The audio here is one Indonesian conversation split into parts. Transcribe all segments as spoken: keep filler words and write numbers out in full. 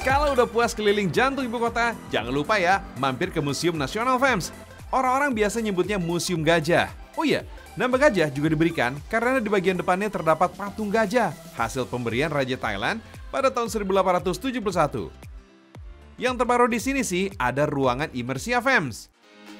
Kalau udah puas keliling jantung ibu kota, jangan lupa ya mampir ke Museum Nasional Fams. Orang-orang biasa nyebutnya Museum Gajah. Oh iya, nama gajah juga diberikan karena di bagian depannya terdapat patung gajah, hasil pemberian Raja Thailand pada tahun seribu delapan ratus tujuh puluh satu. Yang terbaru di sini sih ada ruangan Immersia Fams.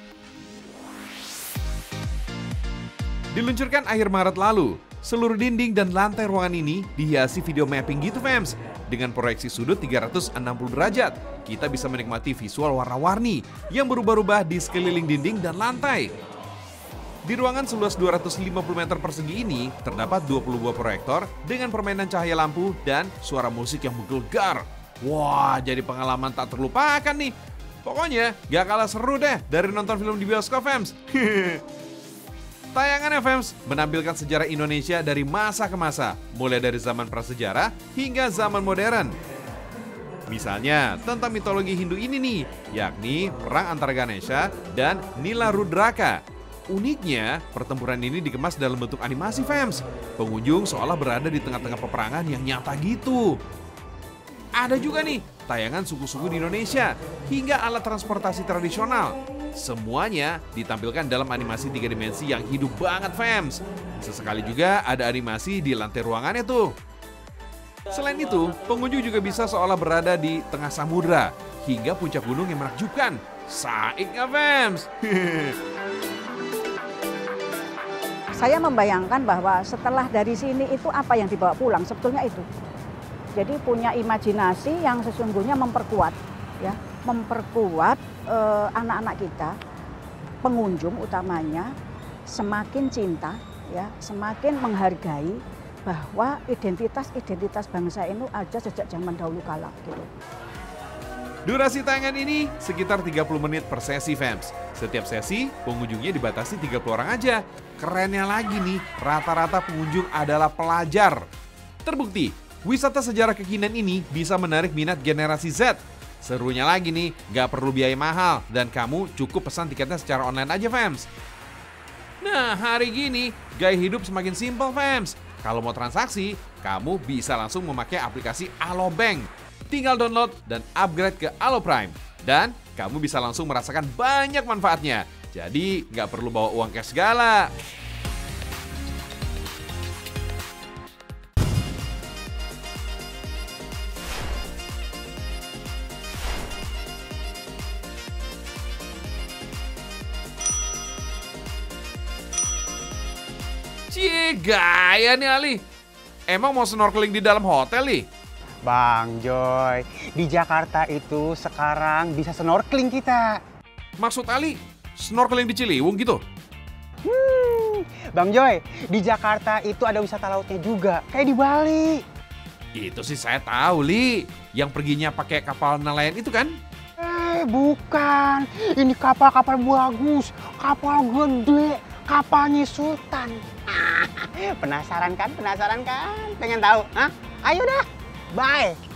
Diluncurkan akhir Maret lalu, seluruh dinding dan lantai ruangan ini dihiasi video mapping gitu Fams. Dengan proyeksi sudut tiga ratus enam puluh derajat, kita bisa menikmati visual warna-warni yang berubah-ubah di sekeliling dinding dan lantai. Di ruangan seluas dua ratus lima puluh meter persegi ini, terdapat dua puluh buah proyektor dengan permainan cahaya lampu dan suara musik yang menggelegar. Wah, jadi pengalaman tak terlupakan nih. Pokoknya gak kalah seru deh dari nonton film di bioskop Fams. Tayangan Fams menampilkan sejarah Indonesia dari masa ke masa, mulai dari zaman prasejarah hingga zaman modern. Misalnya tentang mitologi Hindu ini nih, yakni perang antara Ganesha dan Nila Rudraka. Uniknya, pertempuran ini dikemas dalam bentuk animasi Fams. Pengunjung seolah berada di tengah-tengah peperangan yang nyata gitu. Ada juga nih tayangan suku-suku di Indonesia hingga alat transportasi tradisional. Semuanya ditampilkan dalam animasi tiga dimensi yang hidup banget Fams. Sesekali juga ada animasi di lantai ruangannya tuh. Selain itu, pengunjung juga bisa seolah berada di tengah samudra hingga puncak gunung yang menakjubkan. Saik nggak Fams? Saya membayangkan bahwa setelah dari sini itu apa yang dibawa pulang, sebetulnya itu. Jadi punya imajinasi yang sesungguhnya memperkuat, ya, memperkuat eh, anak-anak kita, pengunjung utamanya, semakin cinta, ya, semakin menghargai bahwa identitas-identitas bangsa ini ada sejak zaman dahulu kala, gitu. Durasi tayangan ini sekitar tiga puluh menit per sesi Fams. Setiap sesi pengunjungnya dibatasi tiga puluh orang aja. Kerennya lagi nih, rata-rata pengunjung adalah pelajar. Terbukti, wisata sejarah kekinian ini bisa menarik minat generasi Z. Serunya lagi nih, gak perlu biaya mahal dan kamu cukup pesan tiketnya secara online aja Fams. Nah, hari gini gaya hidup semakin simpel Fams. Kalau mau transaksi, kamu bisa langsung memakai aplikasi Alobank. Tinggal download dan upgrade ke Alo Prime. Dan kamu bisa langsung merasakan banyak manfaatnya. Jadi nggak perlu bawa uang cash segala. Cie, gaya nih Ali. Emang mau snorkeling di dalam hotel nih? Bang Joy, di Jakarta itu sekarang bisa snorkeling kita. Maksud Ali, snorkeling di Ciliwung gitu? Hmm, Bang Joy, di Jakarta itu ada wisata lautnya juga, kayak di Bali. Itu sih saya tahu, Li. Yang perginya pakai kapal nelayan itu kan? Eh, bukan. Ini kapal-kapal bagus, kapal gede, kapalnya Sultan. Penasaran kan? Penasaran kan? Pengen tahu? Hah? Ayo dah. Bye.